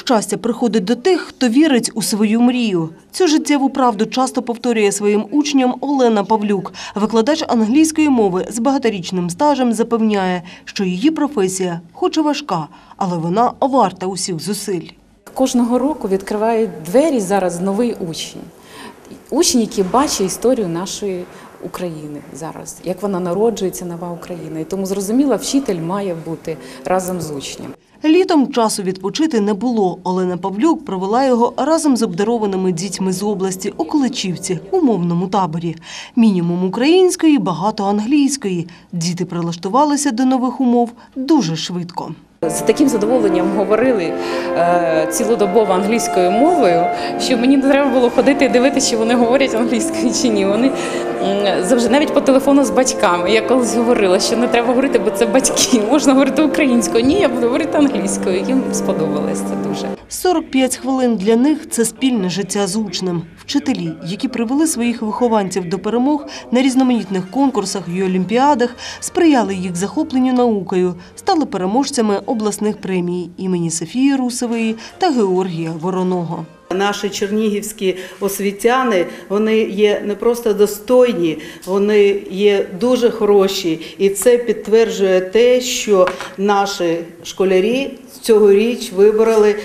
Щастя приходить до тих, хто вірить у свою мрію. Цю життєву правду часто повторює своїм учням Олена Павлюк. Викладач англійської мови з багаторічним стажем запевняє, що її професія хоч і важка, але вона варта усіх зусиль. Кожного року відкривають двері зараз новий учень. Учень, який бачить історію нашої України зараз, як вона народжується, нова Україна. І тому, зрозуміло, вчитель має бути разом з учнем. Літом часу відпочити не було. Олена Павлюк провела його разом з обдарованими дітьми з області у Количівці, у мовному таборі. Мінімум української, багато англійської. Діти прилаштувалися до нових умов дуже швидко. З таким задоволенням говорили цілодобово англійською мовою, що мені не треба було ходити і дивитися, чи вони говорять англійською чи ні. Вони завжди, навіть по телефону з батьками. Я колись говорила, що не треба говорити, бо це батьки. Можна говорити українською. Ні, я буду говорити англійською. Їм сподобалось це дуже. 45 хвилин для них – це спільне життя з учнем. Вчителі, які привели своїх вихованців до перемог на різноманітних конкурсах і олімпіадах, сприяли їх захопленню наукою, стали переможцями обласних премій імені Софії Русової та Георгія Вороного. Наші чернігівські освітяни, вони є не просто достойні, вони є дуже хороші. І це підтверджує те, що наші школярі цьогоріч вибороли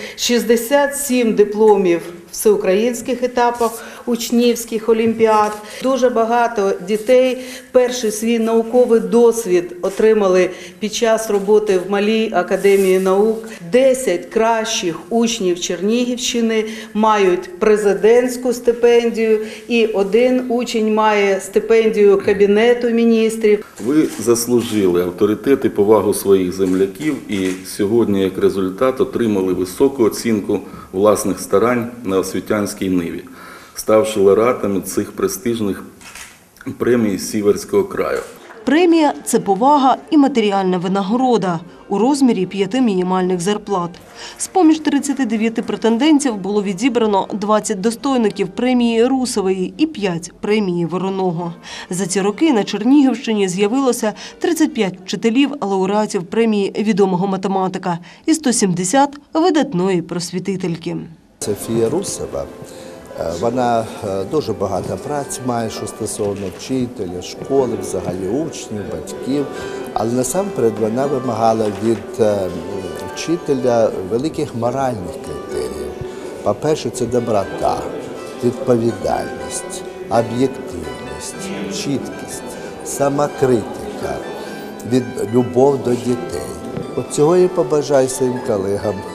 67 дипломів в всеукраїнських етапах учнівських олімпіад. Дуже багато дітей перший свій науковий досвід отримали під час роботи в Малій академії наук. 10 кращих учнів Чернігівщини мають президентську стипендію і 1 учень має стипендію Кабінету міністрів. Ви заслужили авторитет і повагу своїх земляків і сьогодні, як результат, отримали високу оцінку власних старань на освітянській ниві, ставши лауреатами цих престижних премій Сіверського краю. Премія – це повага і матеріальна винагорода у розмірі 5 мінімальних зарплат. З-поміж 39 претендентів було відібрано 20 достойників премії Русової і 5 премії Вороного. За ці роки на Чернігівщині з'явилося 35 вчителів лауреатів премії відомого математика і 170 видатної просвітительки. Софія Русова, вона дуже багато праць має, що стосовно вчителя, школи, взагалі учнів, батьків, але насамперед вона вимагала від вчителя великих моральних критеріїв. По-перше, це доброта, відповідальність, об'єктивність, чіткість, самокритика, любов до дітей. От цього і побажаю своїм колегам